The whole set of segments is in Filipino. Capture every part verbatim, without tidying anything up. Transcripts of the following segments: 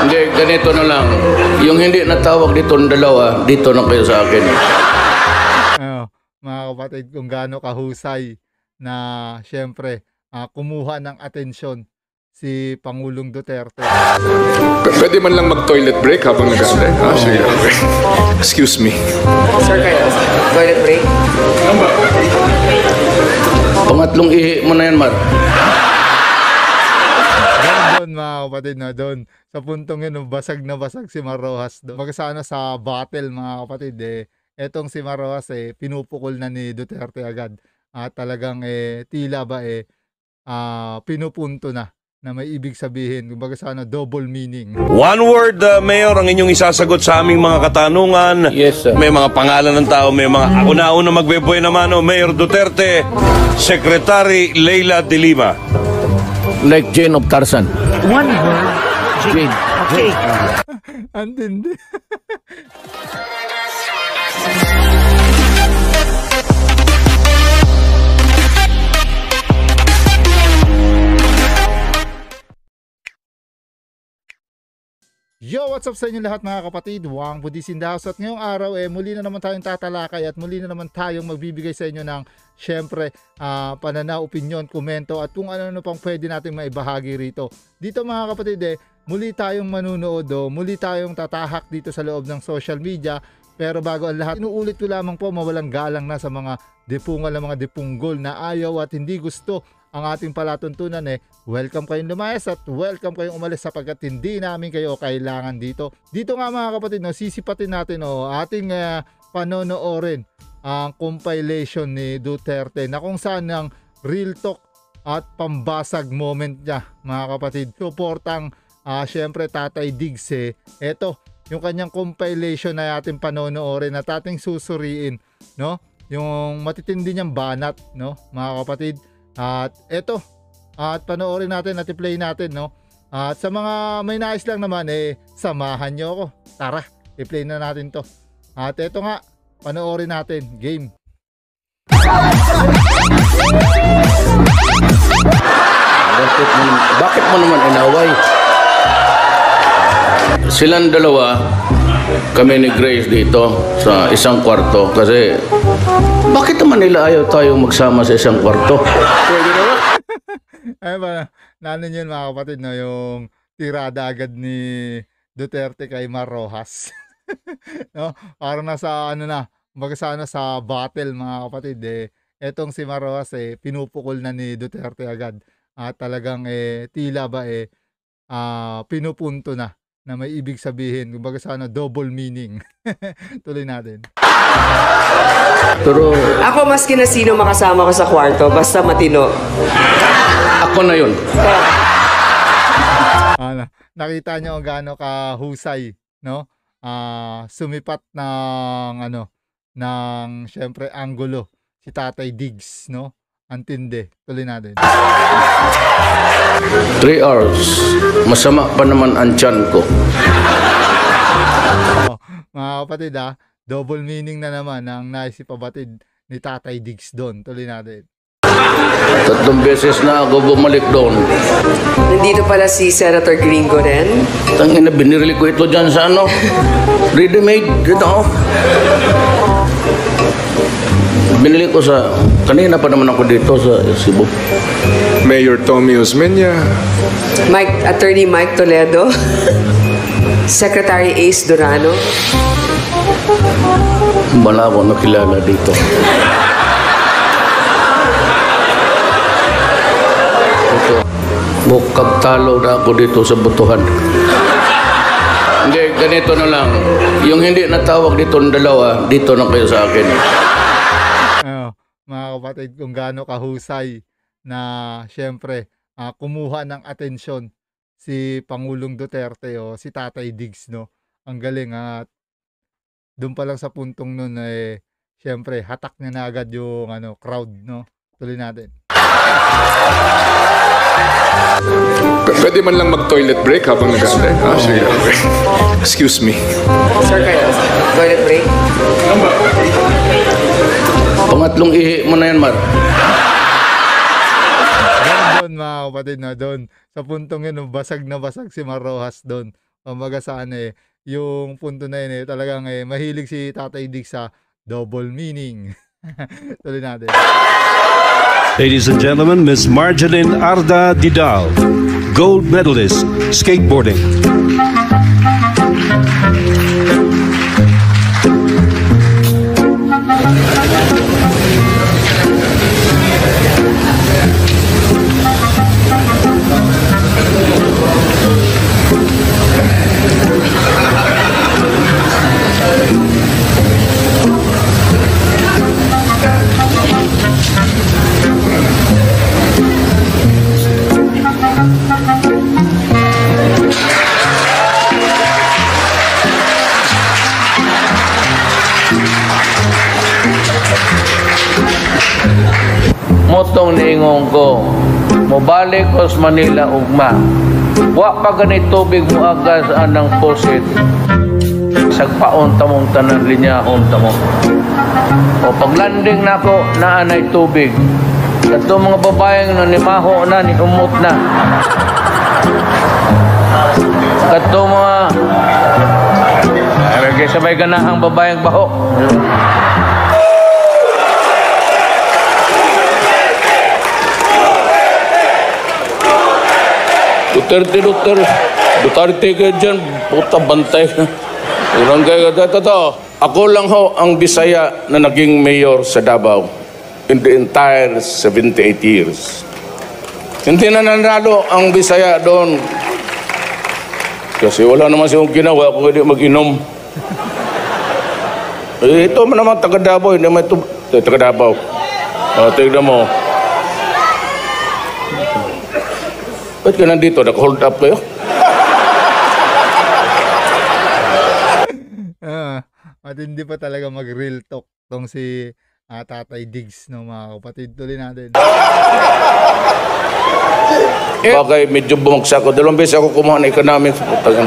Hindi, ganito na lang. Yung hindi natawag dito ng dalawa, dito na kayo sa akin. Ano, mga kapatid, kung gaano kahusay na siyempre uh, kumuha ng atensyon si Pangulong Duterte. P- Pwede man lang mag-toilet break habang nag-aantay. Ah, sige. Okay. Excuse me. Sir, kayo, toilet break? Pangatlong ihi mo na yan, Mar. Doon mga kapatid na doon sa puntong yun, basag na basag si Mar Rojas doon. Magkasana sa battle mga kapatid eh, etong si Mar Rojas eh, pinupukol na ni Duterte agad. At talagang eh, tila ba eh, uh, pinupunto na na may ibig sabihin, kumbaga sana double meaning. One word, uh, Mayor, ang inyong isasagot sa aming mga katanungan. Yes, sir. May mga pangalan ng tao, may mga... Ako na una magbebuhay naman, oh, Mayor Duterte, Secretary Leila de Lima. Like Jane of Tarzan. One word. Jane. Okay. Antindi. Yo, what's up sa inyo lahat mga kapatid? Wang Budis in the house. At ngayong araw eh, muli na naman tayong tatalakay at muli na naman tayong magbibigay sa inyo ng syempre uh, pananaw, opinion, komento at kung ano-ano pang pwede natin maibahagi rito. Dito mga kapatid eh, muli tayong manunood o muli tayong tatahak dito sa loob ng social media. Pero bago ang lahat, inuulit ko lamang po mawalang galang na sa mga dipungal na mga dipunggol na ayaw at hindi gusto ang ating palatuntunan eh, welcome kayong lumayas at welcome kayong umalis sapagkat hindi namin kayo kailangan dito. Dito nga mga kapatid, no, sisipatin natin no, ating uh, panonoorin ang compilation ni Duterte na kung saan ang real talk at pambasag moment niya mga kapatid. Suportang uh, syempre Tatay Diggs eh. Eto, yung kanyang compilation na ating panonoorin at ating susuriin, no? Yung matitindi niyang banat, no, mga kapatid. At eto, at panoorin natin at i-play natin, no? At sa mga may nais lang naman eh, samahan nyo ako. Tara, i-play na natin to. At eto nga, panoorin natin. Game. Bakit mo, bakit mo naman inaway? Silang dalawa, kami ni Grace dito sa isang kwarto kasi bakit naman nila ayaw tayong magsama sa isang kwarto? Pwede naman. Ay ba, nanon yun mga kapatid, no, yung tirada agad ni Duterte kay Mar Rojas. No, parang nasa ano na, magkasana sa battle mga kapatid eh, etong si Mar Rojas eh, pinupukol na ni Duterte agad. At talagang eh, tila ba eh, uh, pinupunto na na may ibig sabihin, kumbaga sana double meaning. Tuloy natin. Pero Ako maski na sino makasama ko sa kwarto, basta matino. ako na yun. Ano, nakita nyo gaano kahusay, no? Uh, sumipat ng ano, ng syempre anggulo si Tatay Diggs, no? Antindi. Tuloy natin. Three hours. Masama pa naman ang tiyan ko. Oh, mga kapatid ah, double meaning na naman ang naisipabatid ni Tatay Diggs doon. Tuloy natin. Tatlong beses na ako bumalik doon. Nandito pala si Senator Gringo rin. Tangina, binirili ko ito dyan sa ano. Ready-made. Ito. Binili ko sa... Kanina pa naman ako dito sa Cebu. Mayor Tommy Osmeña. Mike, Attorney Mike Toledo. Secretary Ace Durano. Wala ako nakilala dito. Ito. Bukag talo na ako dito sa butuhan. Hindi, ganito na lang. Yung hindi natawag dito ng dalawa, dito na kayo sa akin. Ano, mga kapatid, kung gaano kahusay na syempre uh, kumuha ng atensyon si Pangulong Duterte o si Tatay Diggs, no? Ang galing at doon pa lang sa puntong nun eh, syempre hatak niya na agad yung ano, crowd, no? Tuloy natin. P- Pwede man lang mag-toilet break habang nag-aantay. Ah, sige. Okay. Excuse me. Sir, kayo, toilet break? Pangatlong ihi mo na yan, Mar. Doon mga kapatid na doon sa puntong yun, basag na basag si Mar Rojas doon. Kumbaga saan eh, yung punto na yun eh, talagang eh, mahilig si Tatay Diggs sa double meaning. Tuloy natin. Ladies and gentlemen, Miss Marjeline Arda Didal, gold medalist, skateboarding. Motong niingon ko, mobalik ko sa Manila ugma. Wa pa ganit tubig mo agas anang posit. Sagpaon tamong tanan linyahon tamong. O paglanding nako na anay tubig. Kato mga babayang nanimaho na ni umot na. Kato mga ay kay sabay ganahang babayang baho. Duterte, Duterte, Duterte ka dyan, puta bantay ka. Urang kayo, totoo. Ako lang ho ang Bisaya na naging mayor sa Davao in the entire seventy-eight years. Hindi na nanalo ang Bisaya doon. Kasi wala naman siyang ginawa kung hindi mag-inom. Eh, ito naman taga Davao, hindi naman ito taga Davao. O, tignan mo. Ba't ka nandito? Nag-hold up kayo? Ah, matindi pa talaga mag-real talk tong si uh, Tatay Diggs, no, mga kapatid. Tuloy natin. Bagay, medyo bumagsak ko. Dalawang beses ako kumuha ng economics.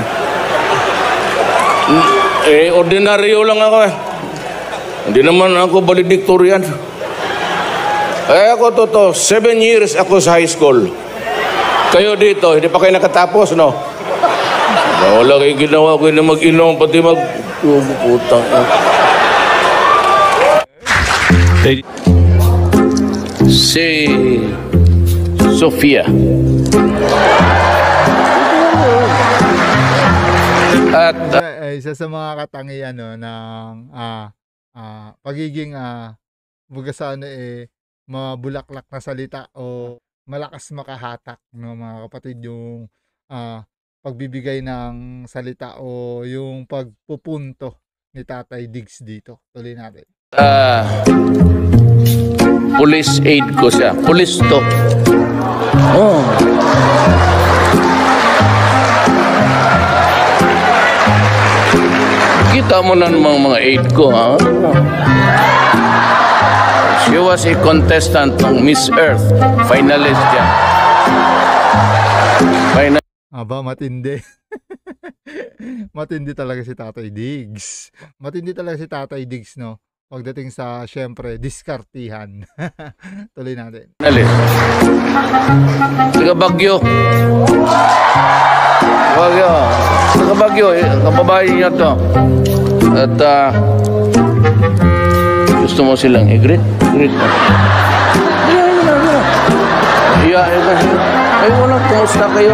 Eh, ordinaryo lang ako eh. Hindi naman ako valedictorian. Eh, ako totoo, seven years ako sa high school. Kayo dito, hindi pa kayo nakatapos, no? Wala kayo ginawa ko na mag-inom, pati mag... Putang. Si Sofia. At Uh, isa sa mga katangian no, ng uh, uh, pagiging uh, bugasano eh, mabulaklak na salita o malakas makahatak, no, mga kapatid, yung uh, pagbibigay ng salita o yung pagpupunto ni Tatay Diggs dito. Tuloy natin. uh, police aid ko siya. Police to. Oh. Kita mo na mga mga aid ko, ha? She was a contestant ng Miss Earth. Finalist siya. Final. Aba, matindi. Matindi talaga si Tatay Diggs. Matindi talaga si Tatay Diggs, no? Pagdating sa, syempre, diskartihan. Tuloy natin. Finalist. Taga Bagyo. Bagyo. Taga Bagyo. Kababayan niya to. At, uh, gusto mo silang i-greet? Greet mo. Iya, iya, iya. Ay, walang kumusta kayo.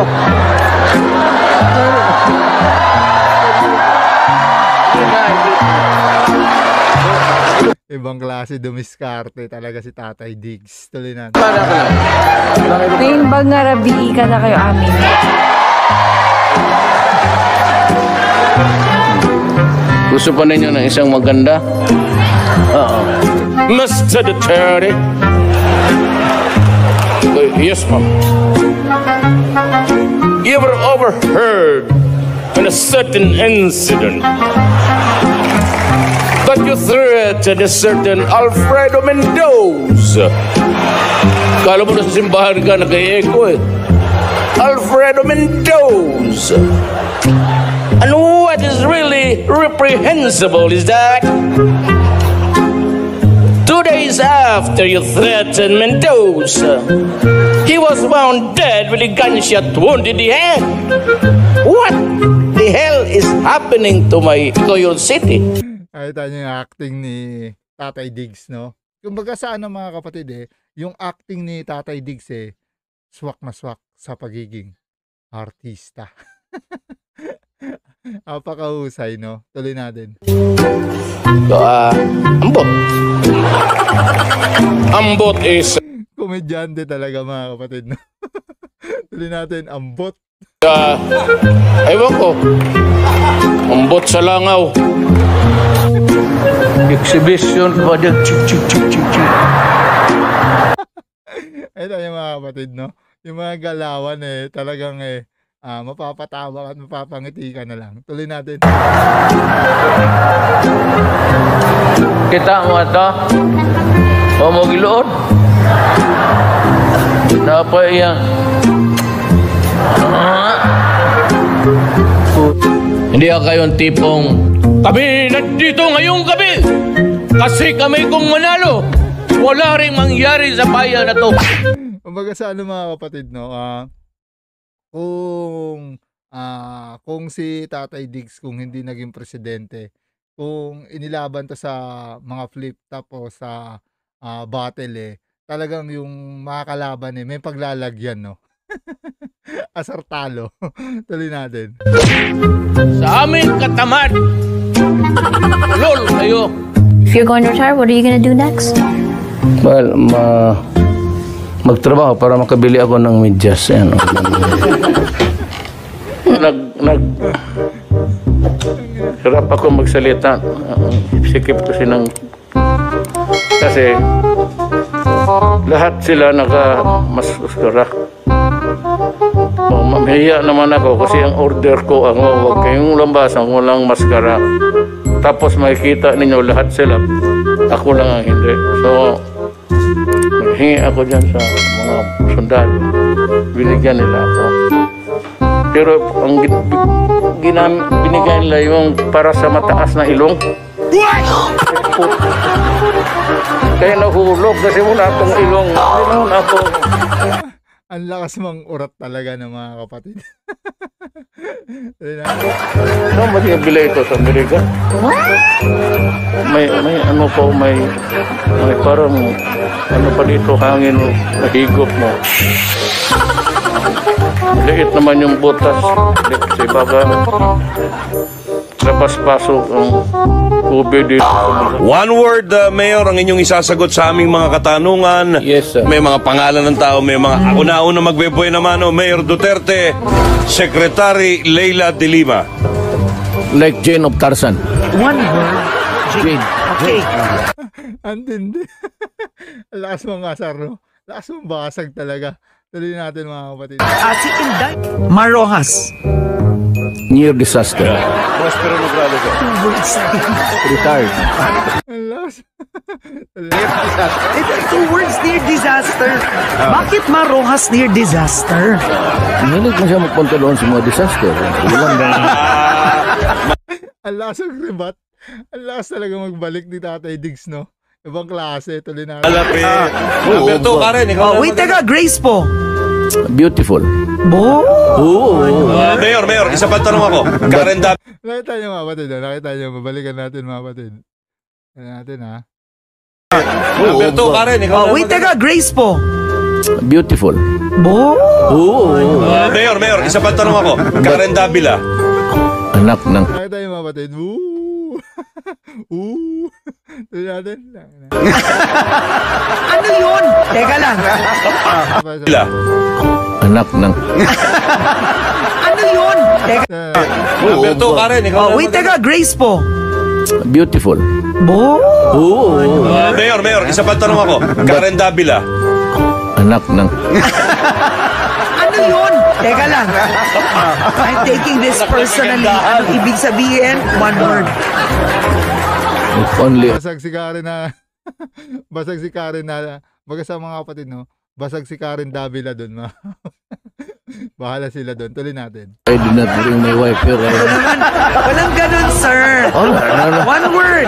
Ibang klase dumiskarte talaga si Tatay Diggs. Tuloy natin. Ngayon bang narabii ka na kayo amin? Gusto pa ninyo ng isang maganda? Oo. Mister Duterte. Uh, yes, ma'am. You ever overheard in a certain incident that you threatened a certain Alfredo Mendoza? Kala mo na sa simbahan ka, nag-e-echo eh. Alfredo Mendoza. And what is really reprehensible is that two days after you threatened Mendoza, he was found dead with a gunshot wound in the head. What the happening to my Coyon City. Nakita niyo yung acting ni Tatay Diggs, no? Kumbaga sa ano mga kapatid eh, yung acting ni Tatay Diggs eh, swak na swak sa pagiging artista. Apakahusay, no? Tuloy natin. So, ah, ambot. Ambot is, Komedyante talaga mga kapatid, no? Tuloy natin, ambot. ah, ewan ko, ambot sa langaw. Exhibition pa dyan. Chik, chik, chik, chik, chik. Ito yung mga kapatid, no? Yung mga galawan eh, talagang eh, ah, mapapatawa at mapapangiti ka na lang. Tuloy natin. Kita mo ito? O mo giloon? Dapat yan. Hindi ako kayong tipong kami nandito ngayong gabi kasi kami kung manalo. Wala rin mangyari sa bayan na to. Kumbaga sa ano mga kapatid, no? Ah, kung ah, kung si Tatay Diggs kung hindi naging presidente, kung inilaban to sa mga flip tapos sa ah, battle eh, talagang yung mga kalaban eh, may paglalagyan, no? Asar talo. Tuloy natin. Sa aming katamad. Lol kayo. If you're going to retire, what are you gonna do next? Well, ma magtrabaho para makabili ako ng medyas. Ano. nag nag Hirap ako magsalita. Sikip kasi ng kasi lahat sila naka mas uskara. Oh, mahiya naman ako kasi ang order ko ang huwag kayong lambasan, walang maskara. Tapos makikita ninyo lahat sila. Ako lang ang hindi. So, naghingi ako dyan sa mga sundalo. Binigyan nila ako. Pero ang gin- ginam- binigyan nila yung para sa mataas na ilong. Kaya nahulog kasi muna akong ilong. Hindi naman ako. Ang lakas mang urat talaga ng mga kapatid. Tuloy natin. Saan ba nabili ito sa Amerika? May, may ano po, may, may parang, ano pa dito, hangin mo, nahigop mo. Liit naman yung butas. Sa ibaba, labas-pasok ang ube dito. One word, uh, Mayor, ang inyong isasagot sa aming mga katanungan. Yes, sir. May mga pangalan ng tao, may mga... Ako na una magbe-boy naman, oh, Mayor Duterte, Secretary Leila de Lima. Like Jane of Tarzan. One word. Jane. Okay. Antindi. Ang lakas mong asar, no? Lakas mong basag talaga. Tuloy natin mga kapatid. Ah, si Inday Marojas. Near disaster. Prospero Nograles. Retired. Ang lakas. Ito, two words, near disaster. Bakit Marojas near disaster? Hilig mo siya magpunta doon sa mga disaster. Ilang na. Ang lakas ng rebat. Ang lakas talaga magbalik ni Tatay Diggs, no? Ibang klase. Tuloy natin. Alapit. Alberto, Karen, ikaw Oh, naman. wait, teka, Grace po. Beautiful. Bo? Uh, Mayor, Mayor, isa pa tanong ako. Karen Dab. Nakita niyo mga kapatid, ha? Nakita niyo. Babalikan natin mga kapatid. Nakita natin, ha? Alberto, Karen, ikaw Oh, naman. wait, teka, Grace po. Beautiful. Bo? Uh, Mayor, Mayor, isa pa tanong ako. Karen Davila. Anak ng... Nakita niyo mga kapatid. Woo! Woo! Tuloy natin. Ano yun? Teka lang. Davila. Anak ng... Ano yun? Teka. Alberto, Karen, ikaw Oh, naman. wait, teka, Grace po. Beautiful. Bo? Uh, Mayor, Mayor, isa pa tanong ako. Karen Davila. Anak ng... Ano yun? Teka lang. I'm taking this personally. Ano ibig sabihin? One word. If only... Basag si Karen na... basag si Karen na... Baga sa mga kapatid, no? Basag si Karen Davila doon, ma. Bahala sila doon. Tuloy natin. I did not bring my wife here. Ito naman. Walang ganun, sir. Oh, no, no. One word.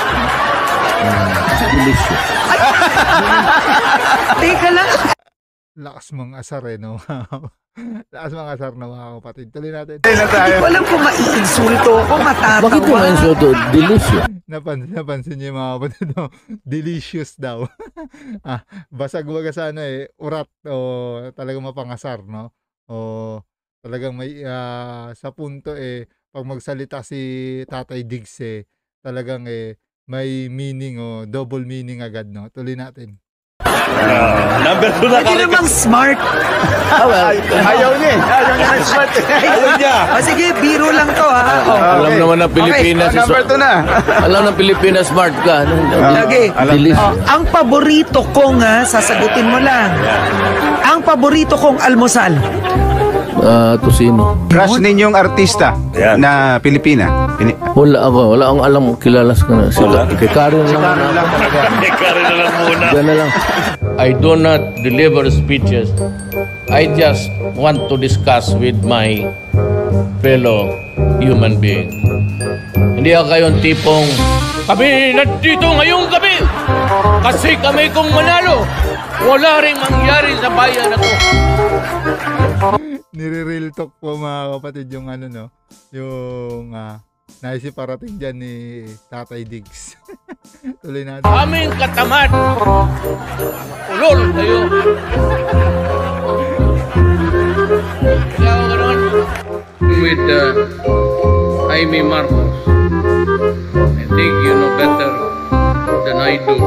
Delicious. Teka lang. Lakas mga asar eh, no? Lakas mga asar na mga kapatid. Tuloy natin. Hindi ko alam kung maiinsulto ko, matatawa. Bakit mo insulto? Delicious. Napansin, napansin niyo yung mga kapatid, no? Delicious daw. ah, basag waga sa ano eh, urat o talagang mapangasar, no? O talagang may, ah, sa punto eh, pag magsalita si Tatay Diggs eh, talagang eh, may meaning o double meaning agad, no? Tuloy natin. Number two na Pwede namang smart. Ayaw niya eh. Ayaw niya ng smart eh. Ayaw niya. O sige, biro lang to ha. Oh. Alam naman ng Pilipinas. Okay, number two na. Alam ng Pilipinas, smart ka. Ano? Lagi. Delicious. Oh, ang paborito kong ha, sasagutin mo lang. Ang paborito kong almusal. Ah, tosino. Crush ninyong artista Yan. na Pilipina. Pini- Wala ako. Wala akong alam. Kilalas ka na. Wala. Kay Karen lang. Karen lang. Ikaw rin na lang muna. Diyan na lang. I do not deliver speeches. I just want to discuss with my fellow human being. Hindi ako kayong tipong, kami nandito ngayong gabi kasi kami kung manalo. Wala rin mangyari sa bayan na to. Nire-real talk po mga kapatid yung ano, no? Yung uh, naisip parating dyan ni Tatay Diggs. Tuloy natin. Aming katamad. Ulol kayo. Kaya ako ganoon. With uh, Jaime Marcos. I think you know better than I do.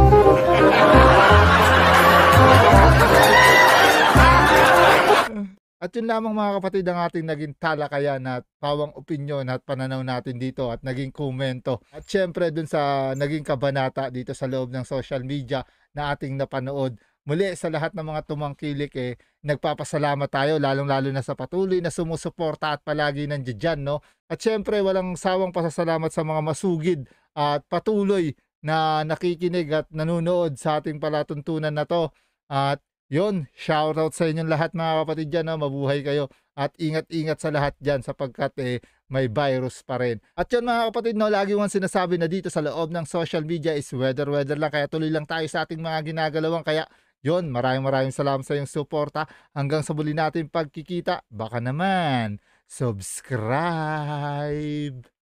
At yun lamang mga kapatid ang ating naging talakayan at pawang opinyon at pananaw natin dito at naging komento. At syempre dun sa naging kabanata dito sa loob ng social media na ating napanood. Muli sa lahat ng mga tumangkilik eh, nagpapasalamat tayo lalong-lalo na sa patuloy na sumusuporta at palagi nandiyan dyan, no? At syempre walang sawang pasasalamat sa mga masugid at patuloy na nakikinig at nanonood sa ating palatuntunan na to. At yun, shoutout sa inyong lahat mga kapatid dyan, no? Mabuhay kayo at ingat-ingat sa lahat dyan sapagkat eh, may virus pa rin. At yun mga kapatid, no, lagi kong sinasabi na dito sa loob ng social media is weather-weather lang, kaya tuloy lang tayo sa ating mga ginagalawan. Kaya yun, maraming maraming salamat sa iyong suporta. Hanggang sa muli natin pagkikita, baka naman subscribe!